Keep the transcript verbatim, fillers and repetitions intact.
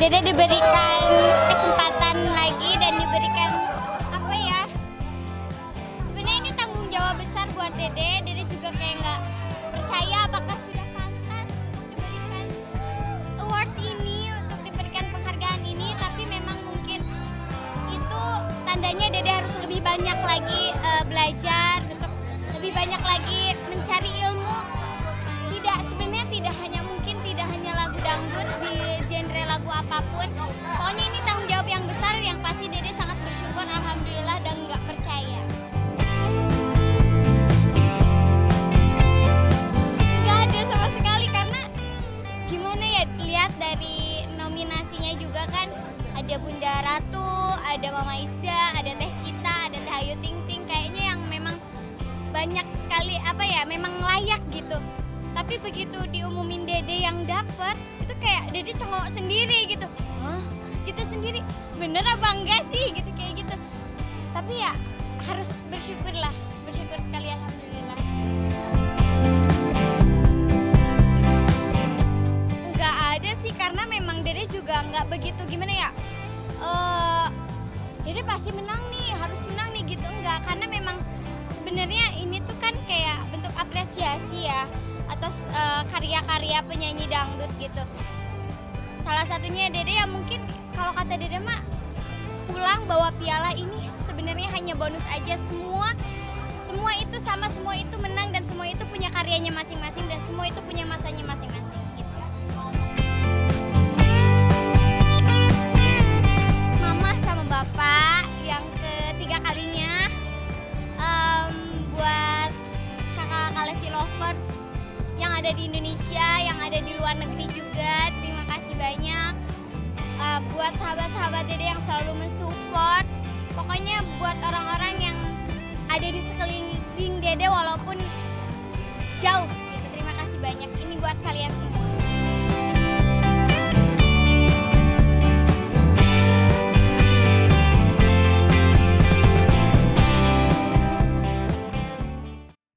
Dede diberikan kesempatan lagi dan diberikan apa ya? Sebenarnya ini tanggung jawab besar buat Dede. Dede juga kayak nggak percaya apakah sudah pantas untuk diberikan award ini, untuk diberikan penghargaan ini. Tapi memang mungkin itu tandanya Dede harus lebih banyak lagi uh, belajar, untuk lebih banyak lagi mencari ilmu. Tidak, sebenarnya tidak hanya mungkin tidak hanya lagu dangdut, di genre lagu apapun. Pokoknya ini tanggung jawab yang besar yang pasti Dede sangat bersyukur, alhamdulillah, dan nggak percaya. Nggak ada sama sekali karena gimana ya, lihat dari nominasinya juga kan ada Bunda Ratu, ada Mama Isda, ada Teh Cita, ada Teh Ayu Ting Ting, kayaknya yang memang banyak sekali apa ya, memang layak gitu. Tapi begitu diumumin Dede yang dapet, itu kayak Dede cengok sendiri gitu. Hah? Gitu sendiri, bener apa enggak sih? Gitu kayak gitu. Tapi ya harus bersyukur lah, bersyukur sekali, alhamdulillah. Enggak ada sih, karena memang Dede juga enggak begitu gimana ya. Uh, Dede pasti menang nih, harus menang nih gitu, enggak. Karena memang sebenarnya ini tuh kan kayak bentuk apresiasi ya atas uh, karya-karya penyanyi dangdut gitu. Salah satunya Dede ya, mungkin kalau kata Dede mah pulang bawa piala ini sebenarnya hanya bonus aja. Semua semua itu sama, semua itu menang, dan semua itu punya karyanya masing-masing, dan semua itu punya masanya masing-masing gitu. Mama sama Bapak yang ketiga kalinya, um, buat kakak-kakak Lesti Lovers yang ada di Indonesia, yang ada di luar negeri juga, terima kasih banyak. Uh, buat sahabat-sahabat Dede yang selalu mensupport, pokoknya buat orang-orang yang ada di sekeliling Dede walaupun jauh.